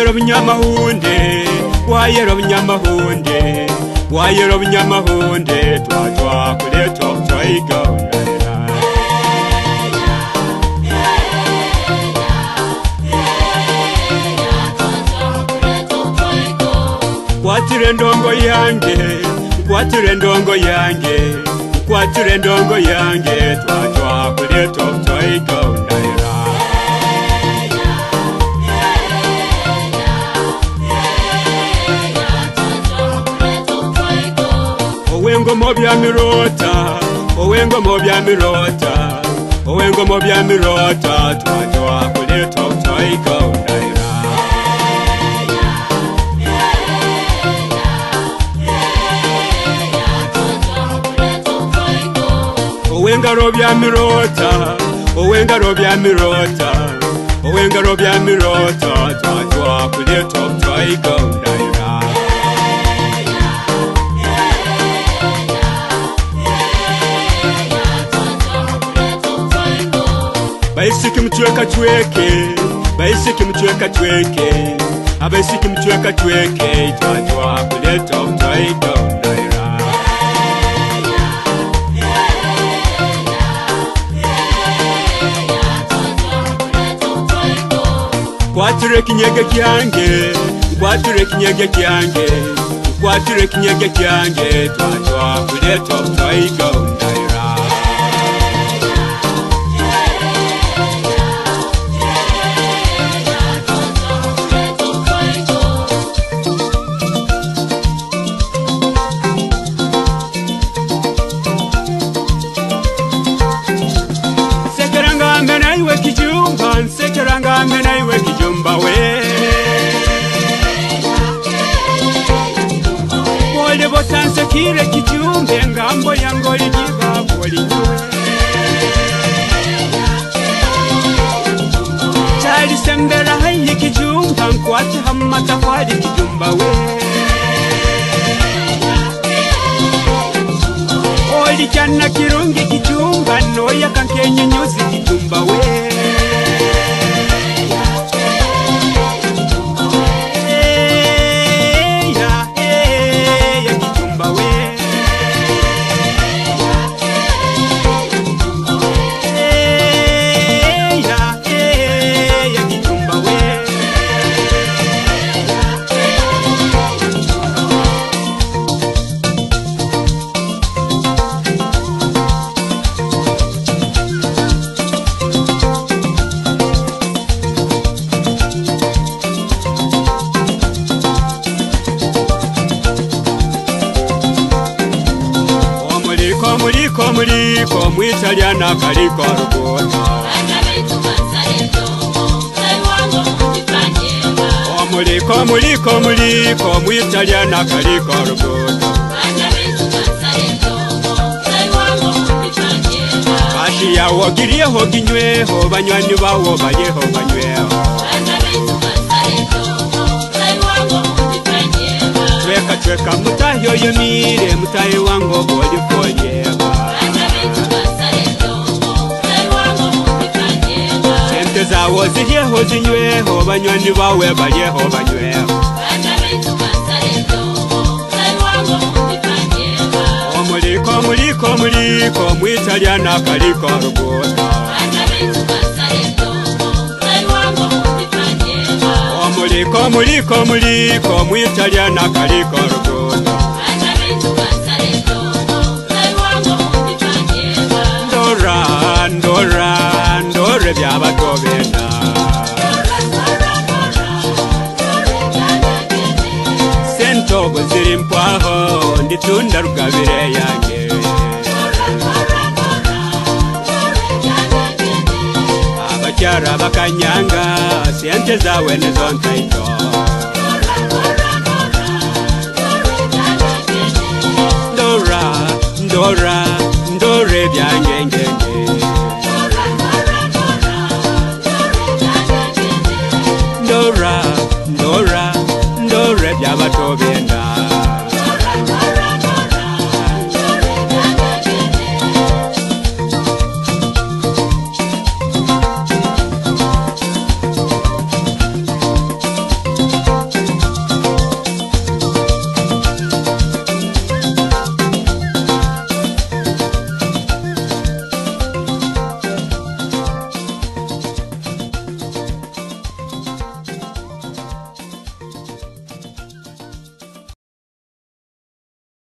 Wayero Bunyamahunde, Wayero Bunyamahunde, Wayero Bunyamahunde, Twa kule Twiga. Kwatire ndongo yange, kwatire ndongo yange, kwatire ndongo yange, twa kule Twiga undaira. Owengo mobya mirota, owengo mobya mirota, owengo mobya mirota, twa kule Twiga undaira. Owenga robya mirota, owenga robya mirota, owenga robya mirota, twa kule Twiga undaira. Baisiki mchweka chweke, baisiki mchweka chweke, abaisiki mchweka chweke, twa kule Twiga undaira. Kwatire kinyege kyange, kwatire kinyege kyange, kwatire kinyege kyange, twa kule Twiga undaira. Sekeranga mena iwe kijumba, sekeranga mena iwe kijumba we. Wole botanse kire kijumbe, ngambo yango lijiva boli nyue. Chali sembera hayi kijumba, nkwati hamata kwali kijumba we. Oli chana kirungi kijumba, noya kankenye nyuzi kijumba we. Muliko mwitaliana kaliko rugota. Muliko mwitaliana kaliko rugota. Kashi yawo giriyeho ginyweho, banywani bawo bayeho banyweho. Chweka mutayo yomire, mutayo wango boli koyeba. Sente zawo ziriyeho zinyweho, banywani bawe bayeho banyweho. Muliko mwitaliana kaliko rugota. Muliko mwitaliana kaliko rugota. Ndore by'abatobenda. Sentogo ziri mpwaho, nditunda rugabire yange. Abakyara bakanyanga, sente zawe nezo ntaito. Ndore byange